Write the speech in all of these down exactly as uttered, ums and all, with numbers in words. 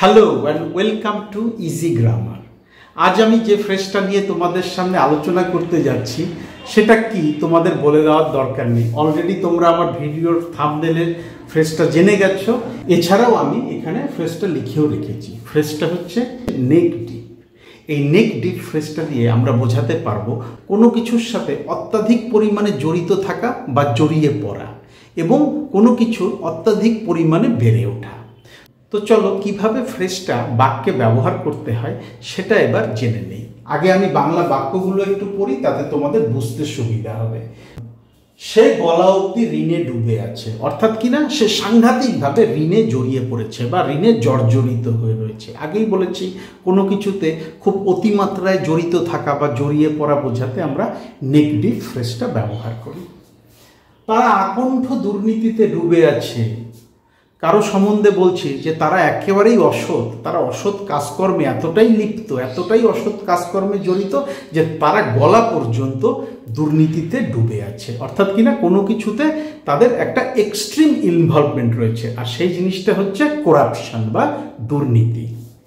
Hello and welcome to easy grammar. আজ আমি যে ফ্রেজটা নিয়ে তোমাদের সামনে আলোচনা করতে যাচ্ছি সেটা কি তোমাদের বলে দেওয়ার দরকার নেই, অলরেডি তোমরা আমার ভিডিওর থাম্বনেলের ফ্রেজটা জেনে গেছো। এছাড়াও আমি এখানে ফ্রেজটা লিখেও রেখেছি। ফ্রেজটা হচ্ছে নেক ডিপ। এই নেক ডিপ ফ্রেজটা দিয়ে আমরা বোঝাতে পারবো কোনো কিছুর সাথে অত্যাধিক পরিমাণে জড়িত থাকা বা জড়িয়ে পড়া এবং কোনো কিছুর অত্যাধিক পরিমাণে বেড়ে ওঠা। তো চলো কিভাবে ফ্রেজটা বাক্যে ব্যবহার করতে হয় সেটা এবার জেনে নেই। আগে আমি বাংলা বাক্যগুলো একটু পড়ি, তাতে তোমাদের বুঝতে সুবিধা হবে। সে গলা অবধি ঋণে ডুবে আছে, অর্থাৎ কিনা সে সাংঘাতিকভাবে ঋণে জড়িয়ে পড়েছে বা ঋণে জর্জরিত হয়ে রয়েছে। আগেই বলেছি কোনো কিছুতে খুব অতিমাত্রায় জড়িত থাকা বা জড়িয়ে পড়া বোঝাতে আমরা নেক ডিপ ফ্রেজটা ব্যবহার করি। তারা আকণ্ঠ দুর্নীতিতে ডুবে আছে। কারো সম্বন্ধে বলছি যে তারা একেবারেই অসৎ, তারা অসৎ কাজকর্মে এতটাই লিপ্ত, এতটাই অসৎ কাজকর্মে জড়িত যে তারা গলা পর্যন্ত দুর্নীতিতে ডুবে আছে। অর্থাৎ কিনা কোনো কিছুতে তাদের একটা এক্সট্রিম ইনভলভমেন্ট রয়েছে, আর সেই জিনিসটা হচ্ছে করাপশন বা দুর্নীতি।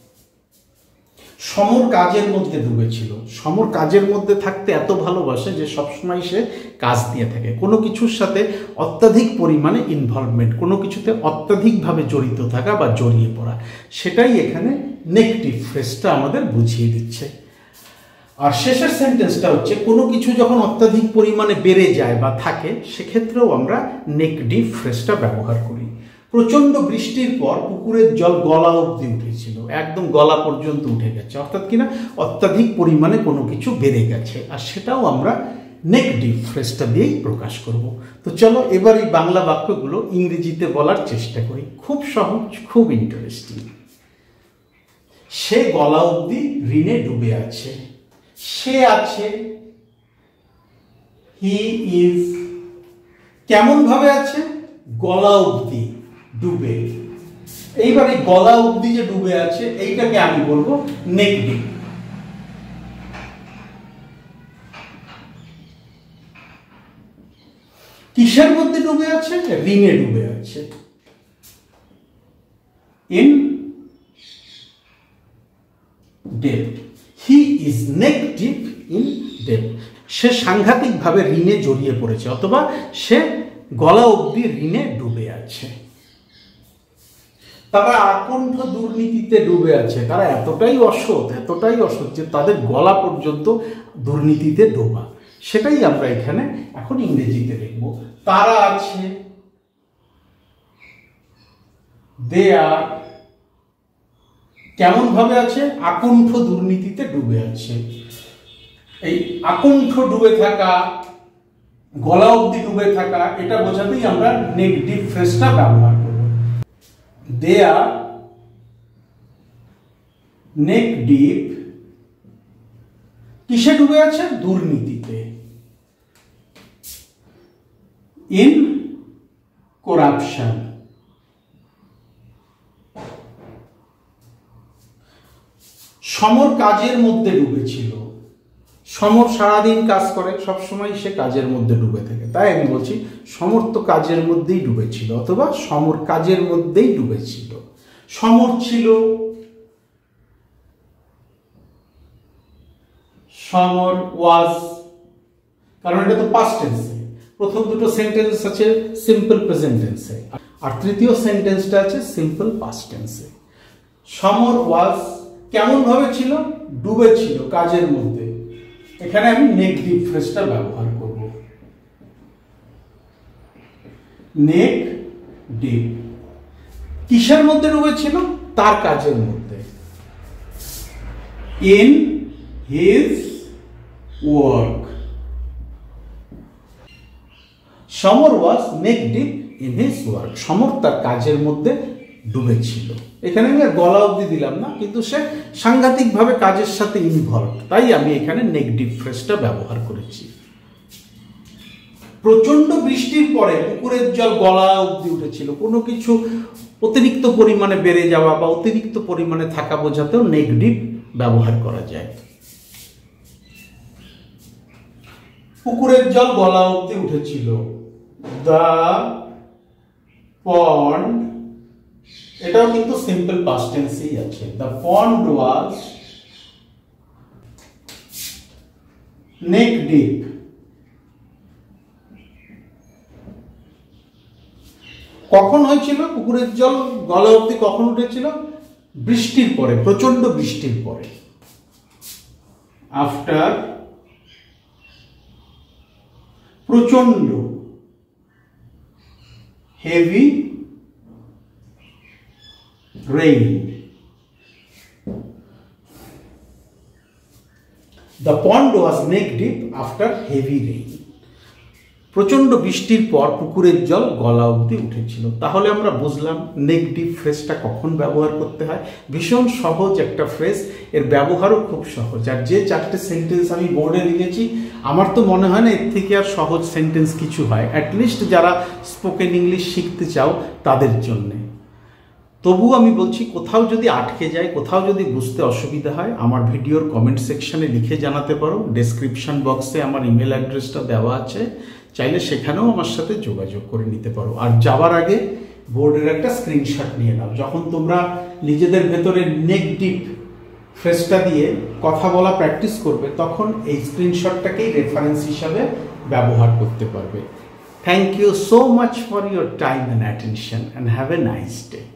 সমর কাজের মধ্যে ডুবেছিল। সমর কাজের মধ্যে থাকতে এত ভালোবাসে যে সবসময় সে কাজ দিয়ে থাকে। কোনো কিছুর সাথে অত্যাধিক পরিমাণে ইনভলভমেন্ট, কোনো কিছুতে অত্যাধিকভাবে জড়িত থাকা বা জড়িয়ে পড়া, সেটাই এখানে নেক ডিপ ফ্রেজটা আমাদের বুঝিয়ে দিচ্ছে। আর শেষের সেন্টেন্সটা হচ্ছে কোনো কিছু যখন অত্যাধিক পরিমাণে বেড়ে যায় বা থাকে সেক্ষেত্রেও আমরা নেক ডিপ ফ্রেজটা ব্যবহার করি। প্রচণ্ড বৃষ্টির পর পুকুরের জল গলা অবধি উঠেছিল, একদম গলা পর্যন্ত উঠে গেছে, অর্থাৎ কিনা অত্যাধিক পরিমাণে কোনো কিছু বেড়ে গেছে, আর সেটাও আমরা নেক ডিপ ফ্রেজটা দিয়েই প্রকাশ করব। তো চলো এবার এই বাংলা বাক্যগুলো ইংরেজিতে বলার চেষ্টা করি। খুব সহজ, খুব ইন্টারেস্টিং। সে গলা অবধি ঋণে ডুবে আছে। সে আছে, হি ইজ। কেমন ভাবে আছে? গলা অবধি ডুবে। এইবার এই গলা অবধি যে ডুবে আছে এইটাকে আমি বলবো নেক ডিপ। কিসের মধ্যে ডুবে আছে? ঋণে ডুবে আছে। In debt. He is neck deep in debt. সে সাংঘাতিকভাবে ঋণে জড়িয়ে পড়েছে, অথবা সে গলা অবধি ঋণে ডুবে আছে। তারা আকণ্ঠ দুর্নীতিতে ডুবে আছে। তারা এতটাই অসৎ, এতটাই অসৎ যে তাদের গলা পর্যন্ত দুর্নীতিতে ডোবা। সেটাই আমরা এখানে এখন ইংরেজিতে দেখব। তারা আছে, দে আর। কেমন ভাবে আছে? আকণ্ঠ দুর্নীতিতে ডুবে আছে। এই আকণ্ঠ ডুবে থাকা, গলা অবধি ডুবে থাকা, এটা বোঝাতেই আমরা নেক ডিপ ফ্রেজটা ব্যবহার করব। They are neck deep. কিসে ডুবে আছে? দুর্নীতিতে। In corruption. সমর কাজের মধ্যে ডুবেছিল। সমর সারাদিন কাজ করে, সবসময় সে কাজের মধ্যে ডুবে থাকে, তাই আমি বলছি সমর তো কাজের মধ্যেই ডুবেছিল, অথবা সমর কাজের মধ্যেই ডুবেছিল। সমর ছিল, সমর ওয়াজ, কারণ এটা তো পাস্ট টেন্সে। প্রথম দুটো সেন্টেন্স আছে সিম্পল প্রেজেন্ট টেন্সে, আর তৃতীয় সেন্টেন্সটা আছে সিম্পল পাস্ট টেন্সে। সমর ওয়াজ কেমন ভাবে ছিল? ডুবে ছিল কাজের মধ্যে। এখানে আমি নেক ডিপ ফ্রেজটা ব্যবহার করব। Neck deep. কিসের মধ্যে ডুবেছিল? তার কাজের মধ্যে। In his work. Samar was neck deep in his work. Samar তার কাজের মধ্যে ডুবেছিল। এখানে আমি আর গলা অবধি দিলাম না, কিন্তু সে সাংঘাতিকভাবে কাজের সাথে ইনভলভ, তাই আমি এখানে নেক ডিপ ফ্রেজটা ব্যবহার করেছি। প্রচন্ড বৃষ্টির পরে পুকুরের জল গলা অবধি উঠেছিল। কোনো কিছু অতিরিক্ত পরিমাণে বেড়ে যাওয়া বা অতিরিক্ত পরিমাণে থাকা বোঝাতেও নেক ডিপ ব্যবহার করা যায়। পুকুরের জল গলা অবধি উঠেছিল। দ্য পন্ড এটাও কিন্তু সিম্পল পাস্ট টেন্সেই আছে। The pond was neck deep. কখন হয়েছিল? পুকুরের জল গলা অবধি কখন উঠেছিল? বৃষ্টির পরে, প্রচন্ড বৃষ্টির পরে। আফটার প্রচন্ড, heavy rain. The pond was neck deep after heavy rain. প্রচন্ড বৃষ্টির পর পুকুরের জল গলা অবধি উঠেছিল। তাহলে আমরা বুঝলাম নেক ডিপ ফ্রেজটা কখন ব্যবহার করতে হয়। ভীষণ সহজ একটা ফ্রেজ, এর ব্যবহারও খুব সহজ। আর যে চারটে সেন্টেন্স আমি বোর্ডে লিখেছি, আমার তো মনে হয় না এর থেকে আর সহজ সেন্টেন্স কিছু হয়, অ্যাটলিস্ট যারা স্পোকেন ইংলিশ শিখতে চাও তাদের জন্যে। তবু আমি বলছি, কোথাও যদি আটকে যায়, কোথাও যদি বুঝতে অসুবিধা হয়, আমার ভিডিওর কমেন্ট সেকশনে লিখে জানাতে পারো। ডেসক্রিপশন বক্সে আমার ইমেল অ্যাড্রেসটা দেওয়া আছে, চাইলে সেখানেও আমার সাথে যোগাযোগ করে নিতে পারো। আর যাওয়ার আগে বোর্ডের একটা স্ক্রিনশট নিয়ে নাও। যখন তোমরা নিজেদের ভেতরে নেক ডিপ ফ্রেজটা দিয়ে কথা বলা প্র্যাকটিস করবে, তখন এই স্ক্রিনশটটাকেই রেফারেন্স হিসাবে ব্যবহার করতে পারবে। Thank you so much for your time and attention, and have a nice day.